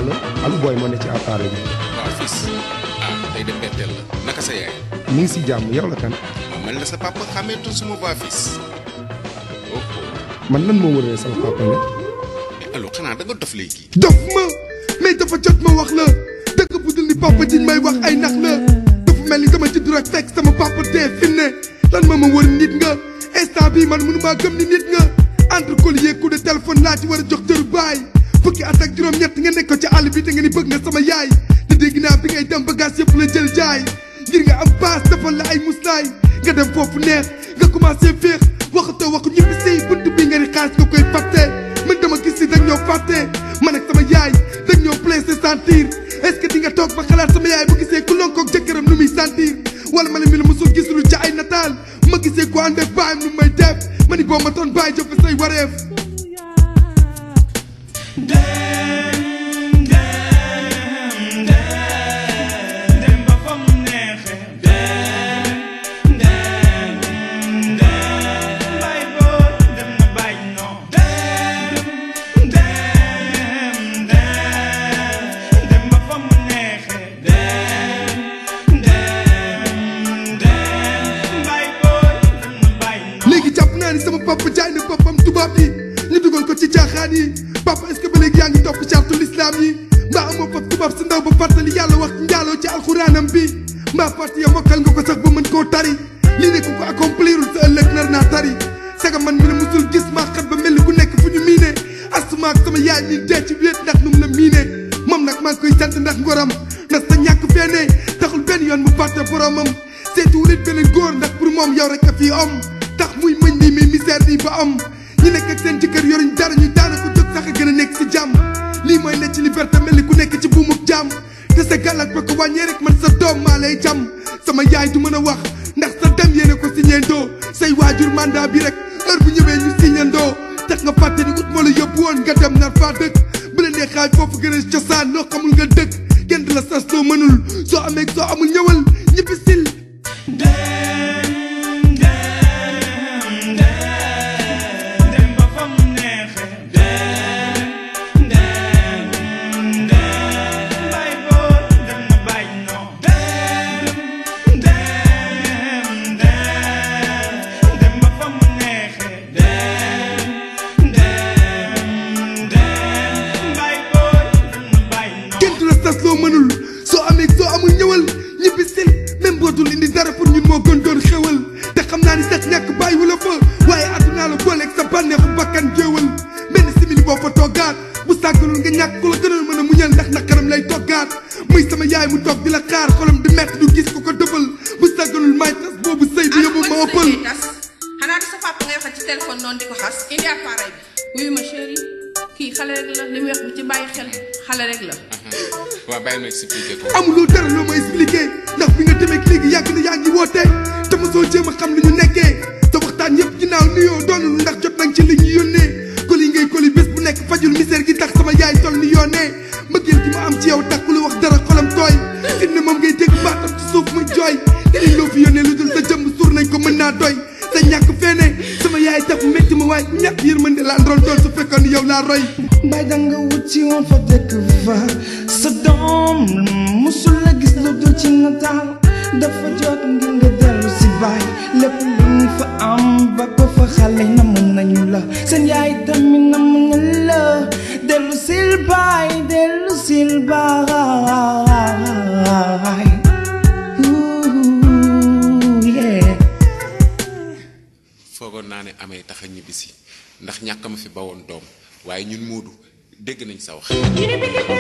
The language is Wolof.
allo allo booy moo ne ci appareil bi. waaw fils tey de betteel la naka sa yaay. mi ngi si jàmm yow la kan. mel na sa papa xàmmeetul suma voix fils. man lan moo wëree sama papa ne. allo xanaa da nga dof léegi. dof ma mais dafa jot ma wax la dëgg bu dul ni papa jiñ may wax ay nax la dafa mel ni dama judd rek fekk sama papa dee fi ne lan ma wër nit nga instant bii man mënu maa gëm ni nit nga entre collier coup de téléphone laa ci war a jox tëru baay fukki at ak juróom-ñett nga nekk ko ci àll bi te nga ni bëgg nga sama yaay te dégg naa bi ngay dem bagage yëpp la jël jaay ngir nga am paas defal la ay muslaay nga dem foofu neex nga commencé féex waxatoo waxu ñibbi si buntu bi nga ni xaalis nga koy fàtte man dama gis si dañ ñoo fàtte man ak sama yaay dañ ñoo blessé sentir est-ce que di nga toog ba xalaat sama yaay bu gisee ku lonkoog jëkkëram nu muy sentir wala ma ne mi la mosul gis lu ci ay nataal ma gisee ku ànd ak baayam nu may def ma ni boo ma doon bàyyi jëf say wareef sama papa jaay na boppam tubaab yi ñu dugal ko ci caaxaan yi papa est-ce que ba léegi yaa ngi topp chartu l'islam yi mbaa amoo fab tubaab sa ndaw ba fàttali yàlla wax njaaloo ci alxuraanam bi mbaa fàtte ya mokkal nga ko sax ba mën koo tari lii ne ku ko accomplirul sa ëllëg nar naa tari saga man mi la musul gis maa xat ba mel ni ku nekk fu ñu miine asuma ak sama yaay mi dee ci wéet ndax nu mu la miine moom nag maa ngi koy sant ndax ngoram ndax sa ñàkk feene taxul benn yoon mu fàtte boromam seetuwul it beneen góor ndax pour moom yow rek a fii om tax muy mëñ nii mais misère nii ba am ñi nekk ak seen jëkkër yoruñ dara ñu daana ko jóg sax a gën a nekk si jàmm lii mooy ne ci liberté mel ni ku nekk ci buumuk jàmm te sa gàllak ba ko wàññee rek man sa doom maa lay jàmm sama yaay du mën a wax ndax sa dem yéene ko signéendoo say waajur mandat bi rek heure bu ñëwee ñu signéendoo tax nga fàtte ni ut moo la yóbbu woon nga dem nar faa dëkk bu leen dee xaaj foofu gën a cosaan loo xamul nga dëkk kenn du la sas loo mënul soo amee soo amul ñëwal ñibbi sil loo mënul soo amee soo amul ñëwal ñibbi sil même boo dul indi dara pour ñun moo gën doon xewal te xam naa ni sax ñàkk bàyyi wala fa waaye àdduna la booleeg sa bànneexu bakkan géewal benn simili boo fa toggaat bu sàgganul nga ñàkk ku la gënal mën a muñal ndax naqaram lay toggaat muy sama yaay mu toog di la xaar xolam di metti du gis ko ko dëfal bu sàgganul may tas boobu sëy bi yóbbu ma ëppal xanaa du sa papa ngay waxat ci téléphone noonu di ko xas indi appareil bi wuyu ma chéri kii xale rek la li muy wax bu ci bàyyi xel xale rek la waaw bàyyi ma expliqué ko. amuloo dara loo ma expliqué ndax bi nga demee léegi yàgg na yaa ngi woote te mosoo jéem a xam li ñu nekkee sa waxtaan yëpp ginnaaw nuyoo doonul ndax jot nañ ci li ñu yónnee koli ngay koli bés bu nekk fajul misère gi tax sama yaay toll ni yoonee mbëggeel gi ma am ci yow tax ku la wax dara xolam tooy fit ne moom ngay dégg baatam ci suuf muy jooy te liñ loo fi yónnee lu dul sa jëmm suur nañ ko mën naa doy sa ñàkk feene sama yaay tax métti ma waaye ñàkk yërmande laa ndrool dool su fekkoon yow laa roy mbay danga wut ci woon fa dëkk fa sa doom musul la gis lu dul ci nataal dafa jot ngir nga dellu si baay lépp lu ñu fa am ba ko fa xale namm nañu la seen yaay tamit namm na la dellu sil baay dellu sil baay foogoon naa ne amee tax a ñibbisi ndax ñàkk ma fi bawoon doom waaye ñun Moodu dégg nañ sa wax